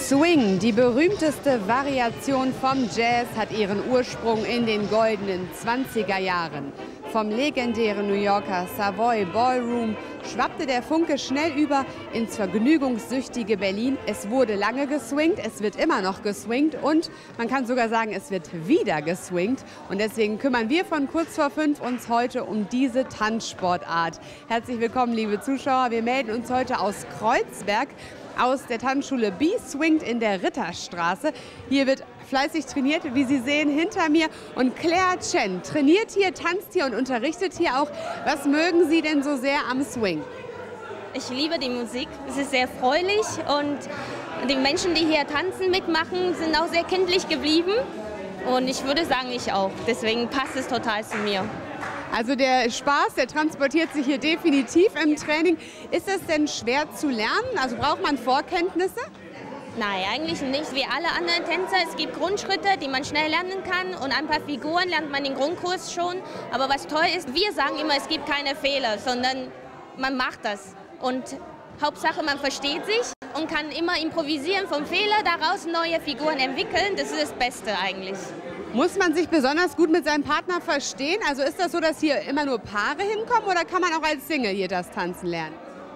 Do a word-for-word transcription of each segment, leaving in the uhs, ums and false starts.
Swing, die berühmteste Variation vom Jazz, hat ihren Ursprung in den goldenen zwanziger Jahren. Vom legendären New Yorker Savoy Ballroom schwappte der Funke schnell über ins vergnügungssüchtige Berlin. Es wurde lange geswingt, es wird immer noch geswingt und man kann sogar sagen, es wird wieder geswingt. Und deswegen kümmern wir von kurz vor fünf uns heute um diese Tanzsportart. Herzlich willkommen, liebe Zuschauer. Wir melden uns heute aus Kreuzberg, aus der Tanzschule B-Swingt in der Ritterstraße. Hier wird fleißig trainiert, wie Sie sehen, hinter mir. Und Claire Chen trainiert hier, tanzt hier und unterrichtet hier auch. Was mögen Sie denn so sehr am Swing? Ich liebe die Musik. Es ist sehr fröhlich und die Menschen, die hier tanzen, mitmachen, sind auch sehr kindlich geblieben. Und ich würde sagen, ich auch. Deswegen passt es total zu mir. Also der Spaß, der transportiert sich hier definitiv im Training. Ist es denn schwer zu lernen? Also braucht man Vorkenntnisse? Nein, eigentlich nicht. Wie alle anderen Tänzer. Es gibt Grundschritte, die man schnell lernen kann. Und ein paar Figuren lernt man im Grundkurs schon. Aber was toll ist, wir sagen immer, es gibt keine Fehler, sondern man macht das. Und Hauptsache, man versteht sich und kann immer improvisieren vom Fehler, daraus neue Figuren entwickeln. Das ist das Beste eigentlich. Muss man sich besonders gut mit seinem Partner verstehen? Also ist das so, dass hier immer nur Paare hinkommen oder kann man auch als Single hier das Tanzen lernen?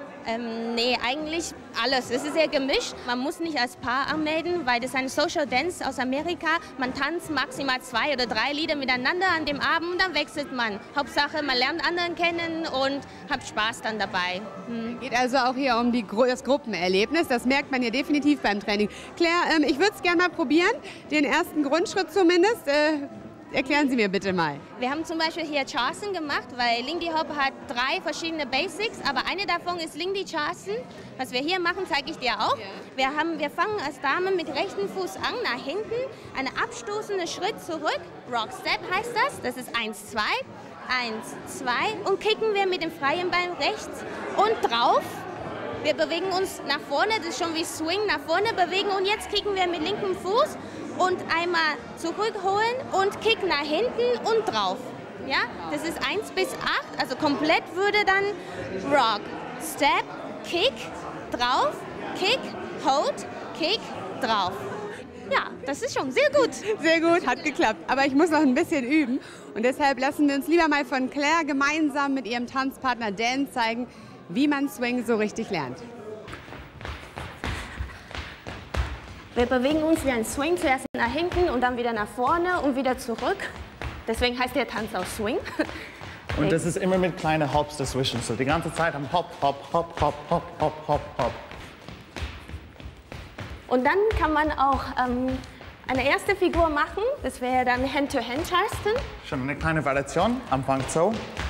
Ähm, nee, eigentlich alles. Es ist sehr gemischt. Man muss nicht als Paar anmelden, weil das ist ein Social Dance aus Amerika. Man tanzt maximal zwei oder drei Lieder miteinander an dem Abend, dann wechselt man. Hauptsache, man lernt anderen kennen und hat Spaß dann dabei. Hm. Geht also auch hier um die, das Gruppenerlebnis. Das merkt man hier definitiv beim Training. Claire, ähm, ich würde es gerne mal probieren, den ersten Grundschritt zumindest. Äh, Erklären Sie mir bitte mal. Wir haben zum Beispiel hier Charleston gemacht, weil Lindy Hop hat drei verschiedene Basics, aber eine davon ist Lindy Charleston. Was wir hier machen, zeige ich dir auch. Ja. Wir, haben, wir fangen als Dame mit rechten Fuß an, nach hinten, einen abstoßenden Schritt zurück. Rock Step heißt das. Das ist eins, zwei, eins, zwei und kicken wir mit dem freien Bein rechts und drauf. Wir bewegen uns nach vorne, das ist schon wie Swing, nach vorne bewegen und jetzt kicken wir mit linkem Fuß und einmal zurückholen und kick nach hinten und drauf. Ja, das ist eins bis acht, also komplett würde dann Rock, Step, Kick, drauf, Kick, Hold, Kick, drauf. Ja, das ist schon sehr gut. Sehr gut, hat geklappt. Aber ich muss noch ein bisschen üben und deshalb lassen wir uns lieber mal von Claire gemeinsam mit ihrem Tanzpartner Dan zeigen, wie man Swing so richtig lernt. Wir bewegen uns wie ein Swing, zuerst nach hinten und dann wieder nach vorne und wieder zurück. Deswegen heißt der Tanz auch Swing. Und das ist immer mit kleinen Hops dazwischen. So die ganze Zeit am Hop, Hop, Hop, Hop, Hop, Hop, Hop, Hop. Und dann kann man auch ähm, eine erste Figur machen. Das wäre dann Hand-to-Hand-Charleston. Schon eine kleine Variation. Anfang so.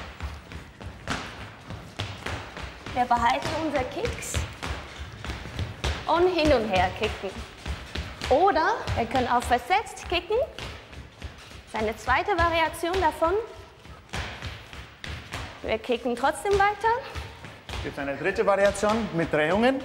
Wir behalten unsere Kicks und hin und her kicken. Oder wir können auch versetzt kicken. Das ist eine zweite Variation davon. Wir kicken trotzdem weiter. Es gibt eine dritte Variation mit Drehungen.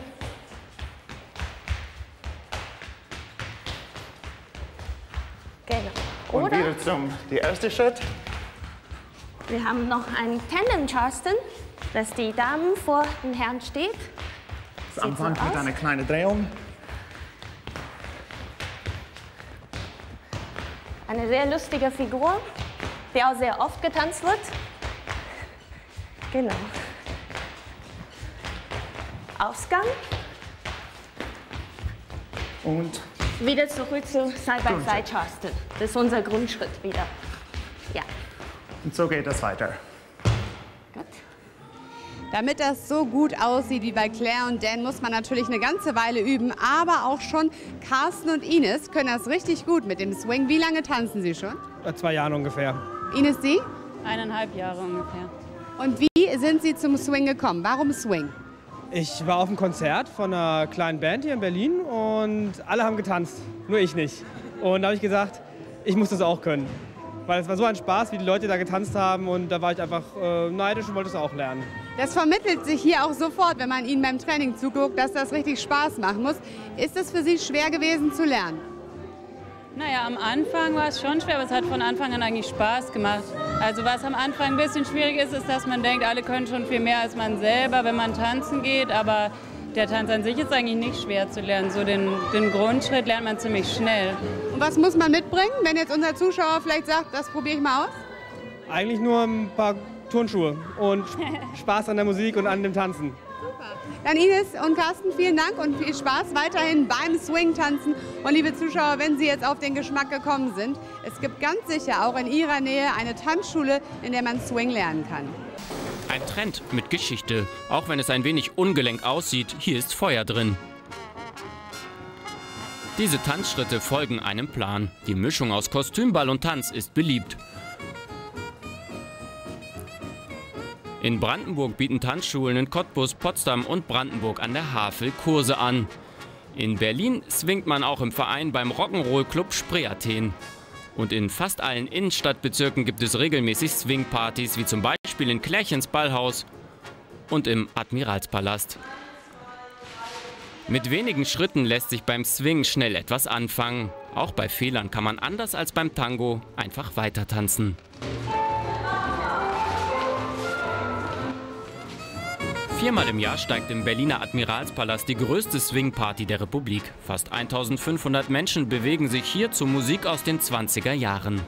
Genau. Und Oder wieder zum der erste Schritt. Wir haben noch einen Tandem Charleston, dass die Dame vor den Herrn steht. Das Anfang so mit einer kleinen Drehung. Eine sehr lustige Figur, die auch sehr oft getanzt wird. Genau. Ausgang. Und wieder zurück zu Side-by-Side Charleston. Das ist unser Grundschritt wieder. Ja. Und so geht das weiter. Gut. Damit das so gut aussieht wie bei Claire und Dan, muss man natürlich eine ganze Weile üben. Aber auch schon Carsten und Ines können das richtig gut mit dem Swing. Wie lange tanzen Sie schon? Zwei Jahre ungefähr. Ines, Sie? Eineinhalb Jahre ungefähr. Und wie sind Sie zum Swing gekommen? Warum Swing? Ich war auf einem Konzert von einer kleinen Band hier in Berlin und alle haben getanzt, nur ich nicht. Und da habe ich gesagt, ich muss das auch können. Weil es war so ein Spaß, wie die Leute da getanzt haben und da war ich einfach äh, neidisch und wollte es auch lernen. Das vermittelt sich hier auch sofort, wenn man Ihnen beim Training zuguckt, dass das richtig Spaß machen muss. Ist es für Sie schwer gewesen zu lernen? Naja, am Anfang war es schon schwer, aber es hat von Anfang an eigentlich Spaß gemacht. Also was am Anfang ein bisschen schwierig ist, ist, dass man denkt, alle können schon viel mehr als man selber, wenn man tanzen geht. Aber der Tanz an sich ist eigentlich nicht schwer zu lernen. So den, den Grundschritt lernt man ziemlich schnell. Und was muss man mitbringen, wenn jetzt unser Zuschauer vielleicht sagt, das probiere ich mal aus? Eigentlich nur ein paar Turnschuhe und Spaß an der Musik und an dem Tanzen. Super. Dann Ines und Carsten, vielen Dank und viel Spaß weiterhin beim Swing-Tanzen. Und liebe Zuschauer, wenn Sie jetzt auf den Geschmack gekommen sind, es gibt ganz sicher auch in Ihrer Nähe eine Tanzschule, in der man Swing lernen kann. Ein Trend mit Geschichte. Auch wenn es ein wenig ungelenk aussieht, hier ist Feuer drin. Diese Tanzschritte folgen einem Plan. Die Mischung aus Kostümball und Tanz ist beliebt. In Brandenburg bieten Tanzschulen in Cottbus, Potsdam und Brandenburg an der Havel Kurse an. In Berlin swingt man auch im Verein beim Rock'n'Roll-Club Spreeathen. Und in fast allen Innenstadtbezirken gibt es regelmäßig Swing-Partys, wie zum Beispiel in Klärchens Ballhaus und im Admiralspalast. Mit wenigen Schritten lässt sich beim Swing schnell etwas anfangen. Auch bei Fehlern kann man anders als beim Tango einfach weiter tanzen. Viermal im Jahr steigt im Berliner Admiralspalast die größte Swing-Party der Republik. Fast eintausendfünfhundert Menschen bewegen sich hier zu Musik aus den zwanziger Jahren.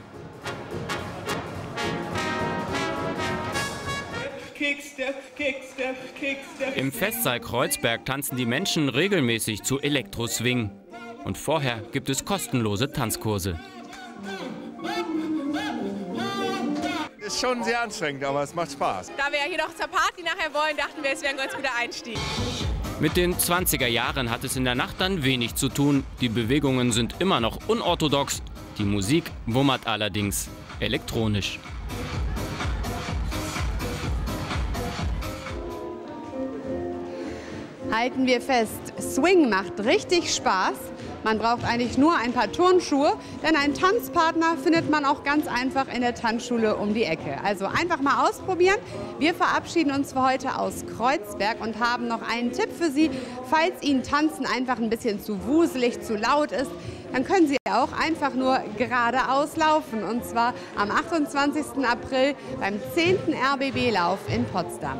Im Festsaal Kreuzberg tanzen die Menschen regelmäßig zu Elektro-Swing. Und vorher gibt es kostenlose Tanzkurse. Ist schon sehr anstrengend, aber es macht Spaß. Da wir ja hier noch zur Party nachher wollen, dachten wir, es wäre ein ganz guter Einstieg. Mit den zwanziger Jahren hat es in der Nacht dann wenig zu tun. Die Bewegungen sind immer noch unorthodox. Die Musik wummert allerdings elektronisch. Halten wir fest, Swing macht richtig Spaß. Man braucht eigentlich nur ein paar Turnschuhe, denn einen Tanzpartner findet man auch ganz einfach in der Tanzschule um die Ecke. Also einfach mal ausprobieren. Wir verabschieden uns für heute aus Kreuzberg und haben noch einen Tipp für Sie. Falls Ihnen Tanzen einfach ein bisschen zu wuselig, zu laut ist, dann können Sie auch einfach nur geradeaus laufen. Und zwar am achtundzwanzigsten April beim zehnten R B B-Lauf in Potsdam.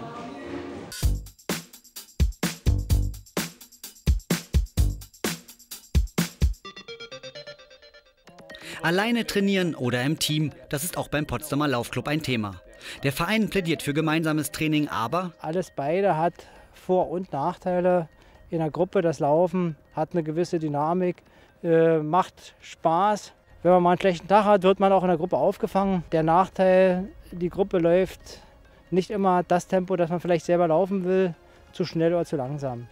Alleine trainieren oder im Team, das ist auch beim Potsdamer Laufclub ein Thema. Der Verein plädiert für gemeinsames Training, aber alles beide hat Vor- und Nachteile. In der Gruppe das Laufen hat eine gewisse Dynamik, äh, macht Spaß. Wenn man mal einen schlechten Tag hat, wird man auch in der Gruppe aufgefangen. Der Nachteil, die Gruppe läuft nicht immer das Tempo, das man vielleicht selber laufen will, zu schnell oder zu langsam.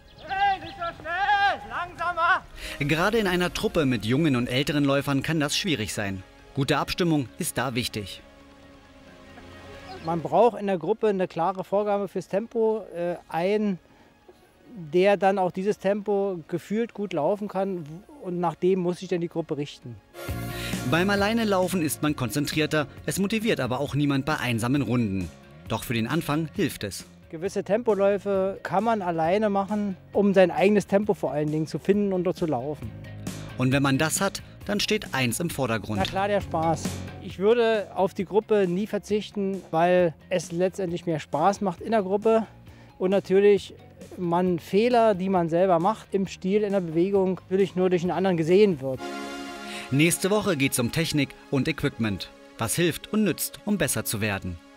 Gerade in einer Truppe mit jungen und älteren Läufern kann das schwierig sein. Gute Abstimmung ist da wichtig. Man braucht in der Gruppe eine klare Vorgabe fürs Tempo. Äh, einen, der dann auch dieses Tempo gefühlt gut laufen kann, und nach dem muss sich dann die Gruppe richten. Beim Alleinelaufen ist man konzentrierter, es motiviert aber auch niemand bei einsamen Runden. Doch für den Anfang hilft es. Gewisse Tempoläufe kann man alleine machen, um sein eigenes Tempo vor allen Dingen zu finden und dort zu laufen. Und wenn man das hat, dann steht eins im Vordergrund. Na klar, der Spaß. Ich würde auf die Gruppe nie verzichten, weil es letztendlich mehr Spaß macht in der Gruppe. Und natürlich man Fehler, die man selber macht im Stil, in der Bewegung, natürlich nur durch einen anderen gesehen wird. Nächste Woche geht es um Technik und Equipment. Was hilft und nützt, um besser zu werden.